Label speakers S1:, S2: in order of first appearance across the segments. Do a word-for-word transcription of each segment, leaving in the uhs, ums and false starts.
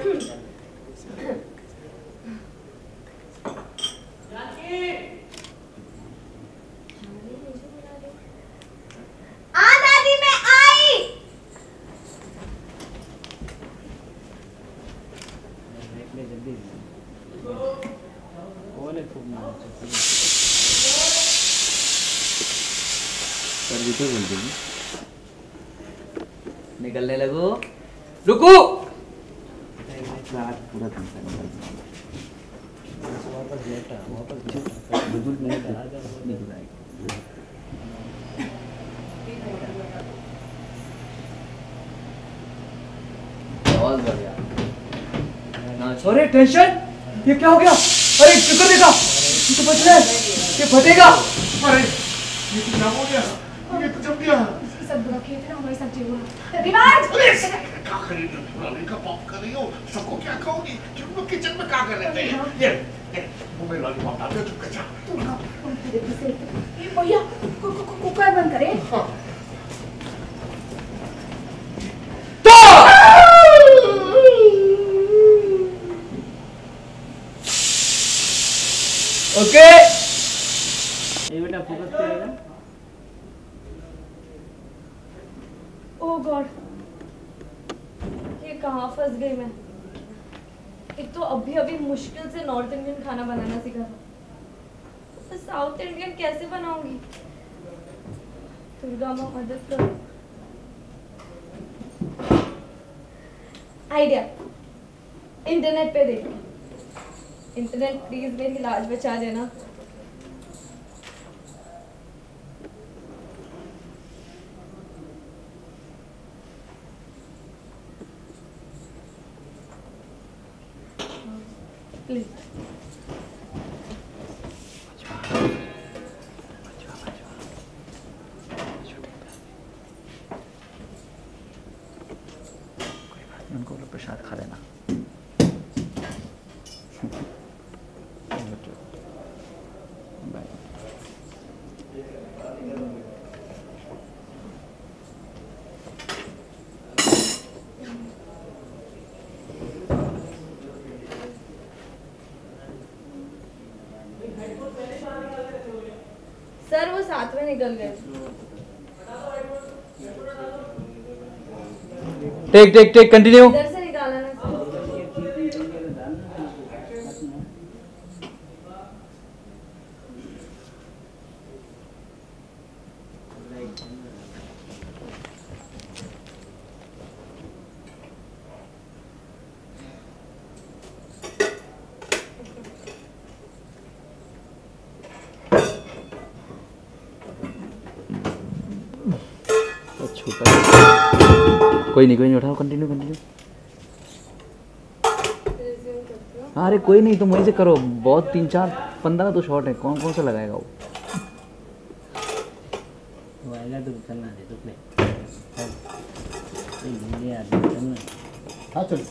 S1: निकलने लगो। रुको। पूरा बहुत बढ़िया। अरे टेंशन, ये क्या हो गया? अरे शुक्र देखा, ये तो बच रहा है, ये फटेगा।
S2: अरे ये तो क्या हो गया? ये तो जम गया।
S3: इसकी सब बुरा खेत है ना, हमारे साथ जो हुआ। रिवाज!
S2: क्या कर रही हो? पुराने का पॉप कर रही हो? सबको क्या कहोगी? क्यों लोग किचन में क्या कर रहे थे? ये ये वो मेरा लॉलीपॉप डाल दो, चुप कर जा।
S3: तू ना ये भैया कुकर बंद करे।
S1: ओके।
S4: ये बेटा फोकस करेगा।
S3: ओह गॉड, ये कहाँ फंस गई मैं। एक तो अभी अभी मुश्किल से नॉर्थ इंडियन खाना बनाना सीखा था, तो साउथ इंडियन कैसे बनाऊंगी? दुर्गा माँ मदद करो। आइडिया, इंटरनेट पे देख। इंटरनेट प्लीज मेरी लाज बचा देना। प्लीज।
S1: उनको लोग प्रसाद खा लेना।
S3: सर वो साथ में निकल गए।
S1: Take take take continue.
S3: इधर से निकाला ना।
S1: छोटा कोई नहीं कोई नहीं उठाओ। Continue continue. अरे कोई नहीं, तुम वहीं से करो। बहुत तीन चार पंद्रह तो शॉट है, कौन कौन सा लगाएगा वो?
S4: वो आएगा तो करना दे तो प्ले। ये आदमी करना।
S2: हाँ चल।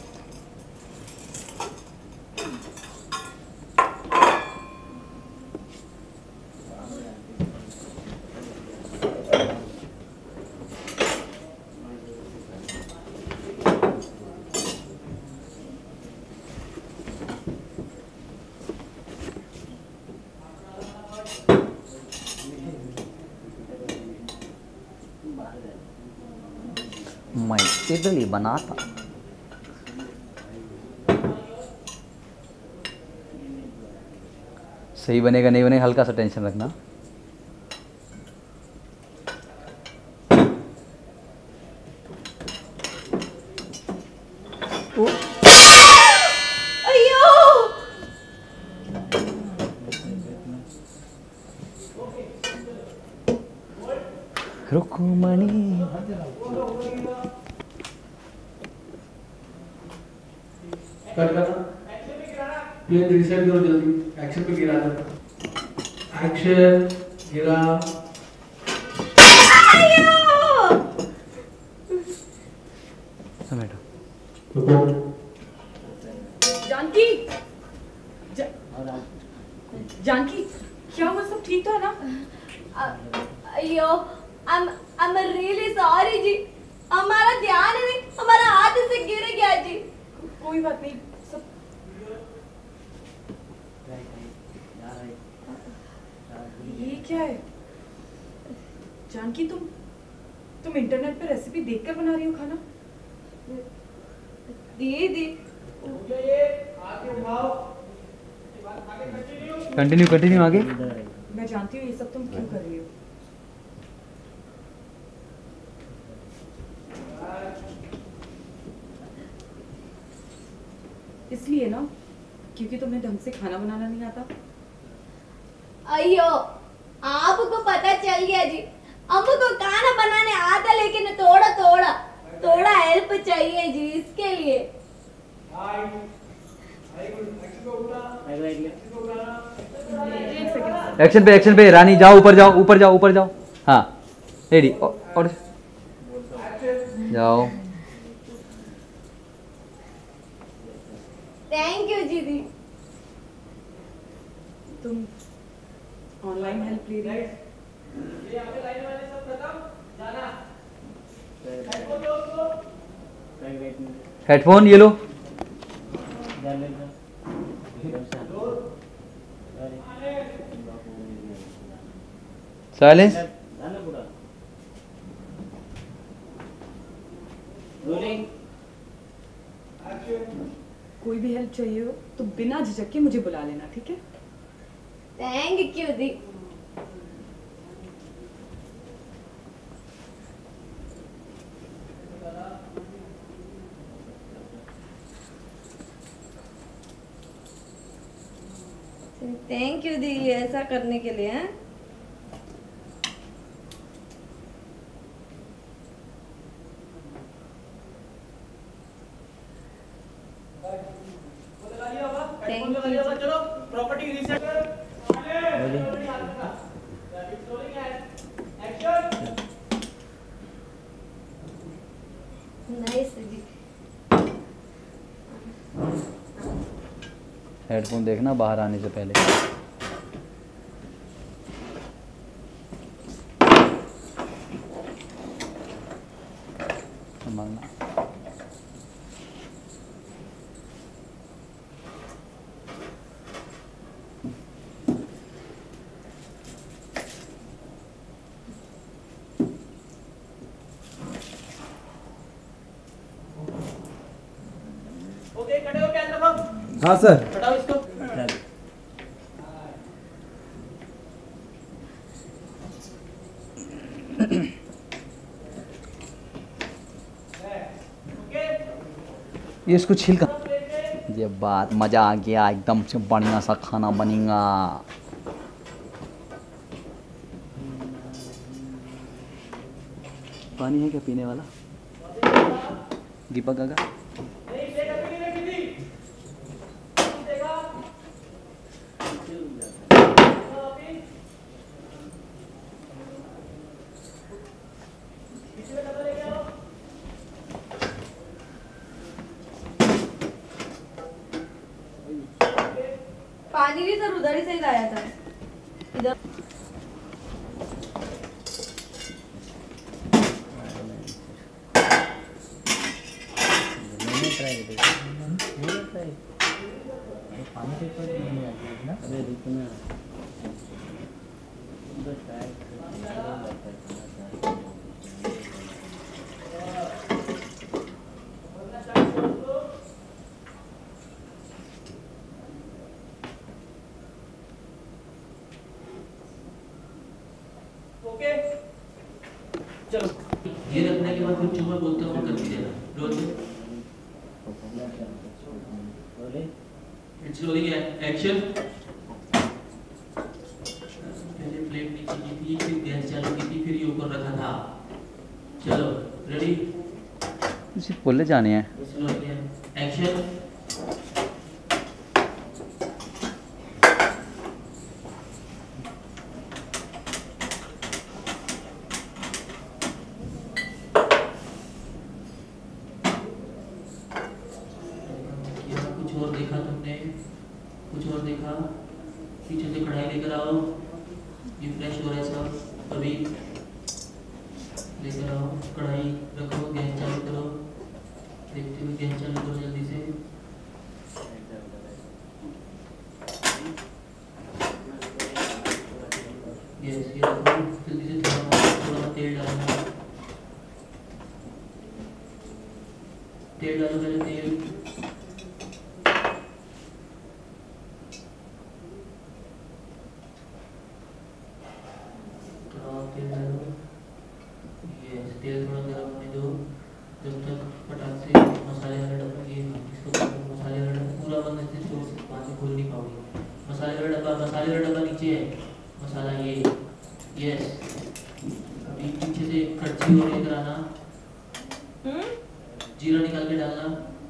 S1: मैं इडली बनाता। सही बनेगा नहीं बनेगा हल्का सा टेंशन रखना। रुक्मणी
S5: कट करना। ये रिसेट करो जल्दी। एक्शन पे गिरा दो। एक्शन गिरा।
S1: समेटो।
S5: रुको।
S3: जानकी जा, जानकी क्या हुआ? सब ठीक था ना? अयो I'm I'm really sorry जी, हमारा ध्यान नहीं, हमारा हाथ से गिर गया जी। कोई
S6: बात नहीं, सब ये क्या है? जानकी, तुम तुम इंटरनेट पे रेसिपी देखकर बना रही हो खाना?
S3: दीदी
S1: कंटिन्यू कंटिन्यू आगे।
S6: मैं जानती हूँ ये सब तुम क्यों कर रही हो। इसलिए ना, क्योंकि तुम्हें ढंग से खाना बनाना नहीं आता।
S3: अयो, आपको पता चल गया जी। हमको खाना बनाने आता, लेकिन थोड़ा थोड़ा थोड़ा हेल्प चाहिए जी इसके लिए।
S1: एक्शन पे एक्शन पे रानी, जाओ ऊपर जाओ ऊपर जाओ ऊपर जाओ। हाँ रेडी और जाओ।
S3: थैंक यू दीदी।
S6: तुम ऑनलाइन हेल्प ले रही हो?
S1: हेडफोन ये लो। साइलेंस।
S6: कोई भी हेल्प चाहिए हो तो बिना झिझक के मुझे बुला लेना, ठीक है?
S3: थैंक यू दी। थैंक यू दी ऐसा करने के लिए। हैं थैंक यू।
S7: चलो प्रॉपर्टी रीसेट
S3: नाइस जी।
S1: हेडफोन देखना बाहर आने से पहले। संभालना।
S7: ओके, खड़े हो, कैन रखो।
S1: हाँ सर।
S7: हटाओ इसको।
S1: ये इसको छील कर। ये बात मजा आ गया, एकदम से बढ़िया सा खाना बनेगा। पानी है क्या पीने वाला? दीपक काका
S3: पानी भी सर उधर ही से लाया था इधर।
S4: पानी के ऊपर नहीं आती है ना? अरे रुकना
S7: ओके, चलो। ये रखने के बाद फिर जो मैं बोलता हूँ कर दीजिएगा। रोल
S4: बोले
S7: इट्स रोलिंग एक्शन। पहले प्लेट नीचे की थी, फिर गैस चालू की थी, फिर ये ऊपर रखा था। चलो रेडी,
S1: सिर्फ बोले जाने हैं।
S7: एक्शन। कुछ और देखा तुमने? कुछ और देखा? पीछे से कढ़ाई लेकर आओ। ये फ्रेश हो रहा है सब। अभी लेकर आओ कढ़ाई, रखो, गैस चालू करो। देखते हुए गैस चालू करो जल्दी से। तेल डालो पहले तेल। तेल डालो। ये तेल थोड़ा गर्म होने दो जब तक फटाक से मसाले वाला डब्बा ये इसको मसाले वाला डब्बा पूरा बंद से जोर से पानी खोल नहीं पाओगे। मसाले वाला डब्बा मसाले वाला डब्बा नीचे है मसाला ये यस। अभी पीछे से कड़छी और लेकर आना। जीरा निकाल के डालना।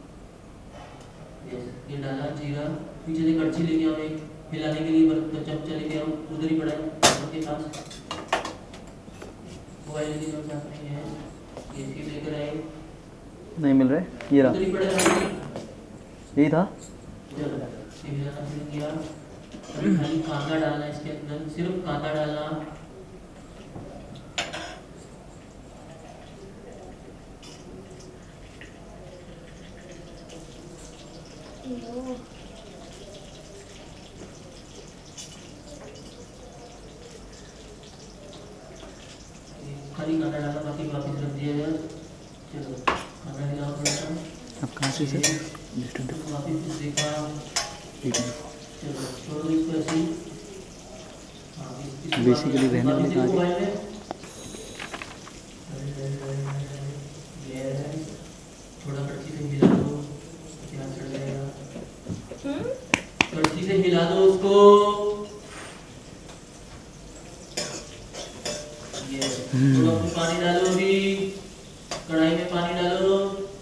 S7: यस ये डाला जीरा। पीछे से कड़छी लेके आओ एक हिलाने के लिए बर्तन चमचा लेके आओ उधर ही पड़ा है आपके पास। मोबाइल लेके जाओ साथ में है ये चीज लेकर आए
S1: नहीं मिल रहे ये रहा
S7: उधर ही पड़ा है
S1: यही था।
S7: चलो ये हिलाना शुरू किया। अभी खाली कांदा डालना इसके अंदर सिर्फ कांदा डालना। खाली कांदा डालना बाकी वापस रख दिया जाए। चलो कांदा हिलाओ थोड़ा सा।
S1: अब कहाँ से सर
S7: वापस देखा। चलो छोड़ो इसको ऐसे ही।
S1: बेसिकली रहने वाले कहाँ के?
S7: थोड़ा कड़छी से हिला दो ध्यान चढ़ जाएगा। कड़छी से हिला दो उसको। ये थोड़ा पानी डालो अभी कढ़ाई में पानी डालो।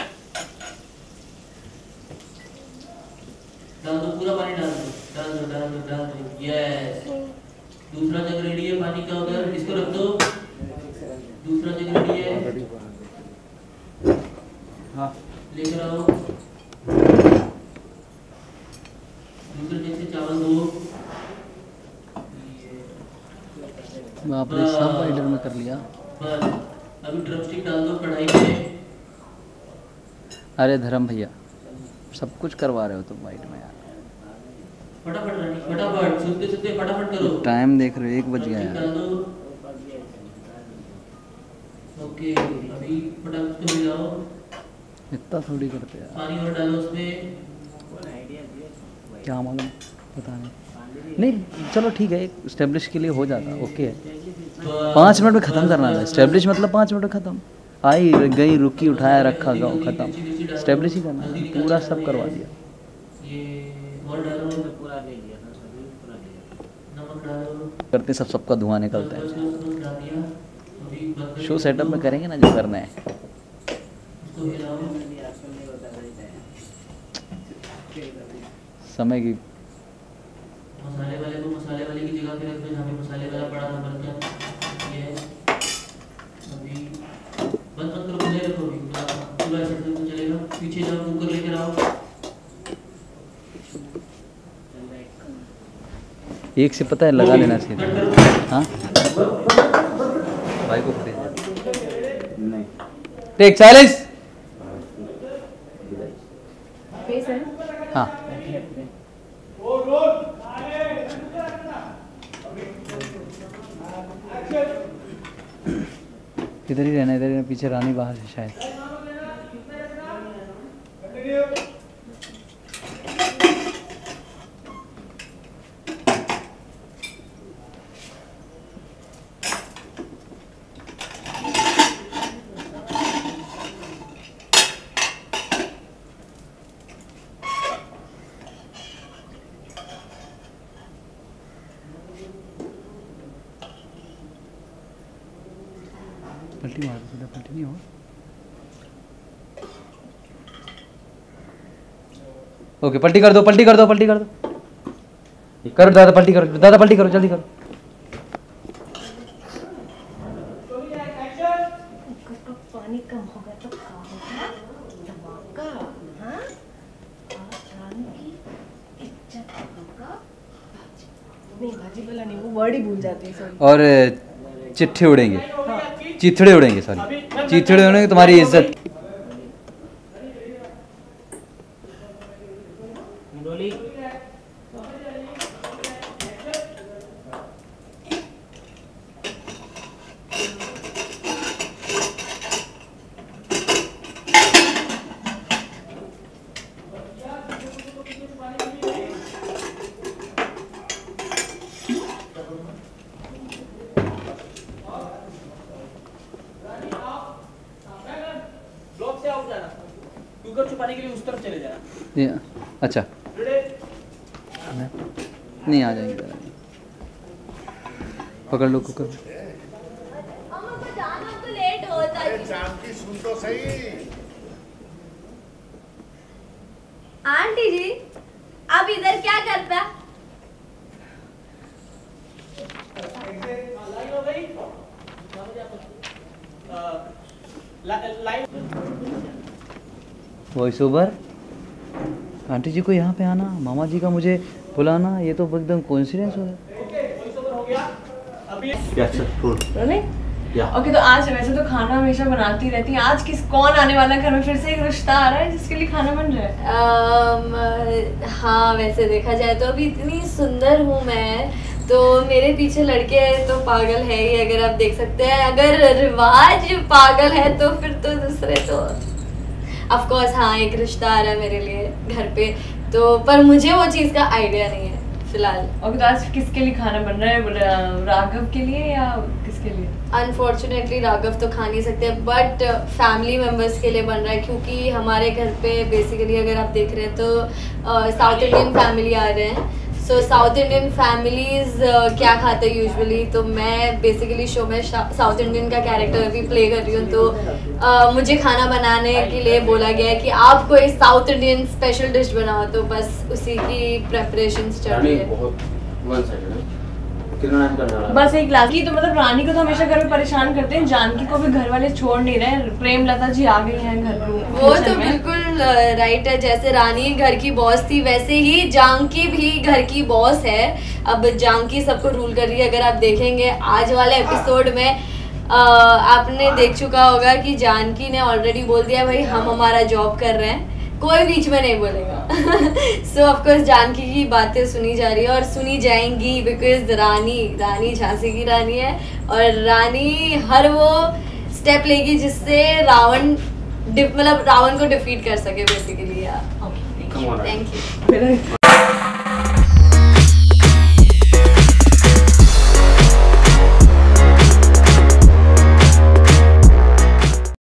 S7: डाल दो पूरा पानी डाल दो डाल दो डाल दो डाल दो यस। दूसरा जग रेडी है पानी का उधर इसको रख दो। दूसरा जग रेडी है
S1: हाँ
S7: लेकर आओ। दूसरे जग से चावल दो।
S1: आपने सब वाइडर में कर लिया।
S7: बस अभी ड्रमस्टिक डाल दो कढ़ाई में।
S1: अरे धर्म भैया सब कुछ करवा रहे हो तुम वाइट में यार।
S7: फटाफट रानी फटाफट सुनते सुनते फटाफट करो।
S1: टाइम देख रहे हो एक बज गया
S7: डाल
S1: यार।
S7: दो। ओके अभी फटाफट को मिलाओ।
S1: इतना थोड़ी करते यार।
S7: पानी और डालो उसमें।
S1: क्या मालूम पता नहीं। नहीं चलो ठीक है स्टेब्लिश के लिए हो जाता ओके है। पाँच मिनट में ख़त्म करना था। स्टेब्लिश मतलब पाँच मिनट में ख़त्म। आई गई रुकी उठाया रखा गाँव ख़त्म। स्टेब्लिश ही करना पूरा सब करवा दिया।
S7: ये और डालो पूरा ले लिया ना सभी पूरा ले लिया। नमक डालो
S1: करते सब सबका धुआं निकलता है।
S7: बस बस बस डाल दिया। अभी बंद कर
S1: शो सेटअप में करेंगे ना जो करना है।
S7: उसको हिलाओ।
S1: समय की
S7: मसाले वाले को मसाले वाले की जगह पे रख दो जहाँ पे मसाले वाला पड़ा था बर्तन। ये अभी बंद मत करो खुले रखो अभी पूरा ऐसे तो चलेगा। पीछे जाओ कुकर लेकर आओ।
S1: एक से पता है लगा लेना चाहिए। हाँ भाई को खरीद नहीं टेक साइलेंस। हाँ इधर ही रहना इधर ही रहना। पीछे रानी बाहर है शायद। पलटी मार दो पलटी नहीं हो। ओके पलटी कर दो पलटी कर दो पलटी कर दो करो दादा पलटी करो दादा पलटी करो जल्दी करो।
S3: पानी कम होगा तो क्या होगा? धमाका हाँ? आज रानी की इज्जत होगा।
S6: नहीं भाजी वाला नहीं वो वर्ड ही भूल जाती है सॉरी।
S1: और चिट्ठे उड़ेंगे चिथड़े उड़ेंगे सॉरी चिथड़े उड़ेंगे तुम्हारी इज्जत।
S4: बताने के लिए उस तरफ चले जाना।
S1: ये अच्छा नहीं आ जाएंगे, पकड़ लो कुकर।
S3: लेट होता है।
S2: जानकी सुन तो सही।
S3: आंटी जी आप इधर क्या करता?
S1: Voice over. आंटी जी को यहाँ पे आना, मामा जी का मुझे बुलाना, ये तो एकदम कोइंसिडेंस हो गया।
S3: ओके तो आज वैसे तो खाना हमेशा बनाती रहती है, आज किस कौन आने वाला है घर में? फिर से एक रिश्ता आ रहा है जिसके लिए खाना बन रहा है? um, हाँ वैसे देखा जाए तो अभी इतनी सुंदर हूँ मैं, तो मेरे पीछे लड़के हैं तो पागल है ही, अगर आप देख सकते हैं। अगर रिवाज पागल है तो फिर तो दूसरे तो ऑफ कोर्स हाँ एक रिश्ता आ रहा है मेरे लिए घर पे, तो पर मुझे वो चीज़ का आइडिया नहीं है फिलहाल।
S6: और तो आज किसके लिए खाना बन रहा है? राघव के लिए या किसके लिए?
S3: अनफॉर्चुनेटली राघव तो खा नहीं सकते, बट फैमिली मेम्बर्स के लिए बन रहा है, क्योंकि हमारे घर पे बेसिकली अगर आप देख रहे हैं तो साउथ इंडियन फैमिली आ रहे हैं। सो साउथ इंडियन फैमिलीज क्या खाते हैं यूजुअली, तो मैं बेसिकली शो में साउथ इंडियन का कैरेक्टर अभी प्ले कर रही हूँ, तो uh, मुझे खाना बनाने के लिए बोला गया है कि आप कोई साउथ इंडियन स्पेशल डिश बनाओ, तो बस उसी की प्रेपरेशंस चल रही है।
S6: बस एक लास्ट की तो मतलब रानी को तो हमेशा घर में परेशान करते हैं, जानकी को भी घर वाले छोड़ नहीं रहे। प्रेमलता जी आ गई हैं घर में।
S3: वो तो बिल्कुल राइट है, जैसे रानी घर की बॉस थी वैसे ही जानकी भी घर की बॉस है। अब जानकी सबको रूल कर रही है। अगर आप देखेंगे आज वाले एपिसोड में आ, आपने देख चुका होगा कि जानकी ने ऑलरेडी बोल दिया भाई हम हमारा जॉब कर रहे हैं, कोई बीच में नहीं बोलेगा। सो ऑफ कोर्स जानकी की बातें सुनी जा रही है और सुनी जाएंगी, बिकॉज रानी रानी झांसी की रानी है और रानी हर वो स्टेप लेगी जिससे रावण मतलब रावण को डिफीट कर सके बेसिकली। यार थैंक यू।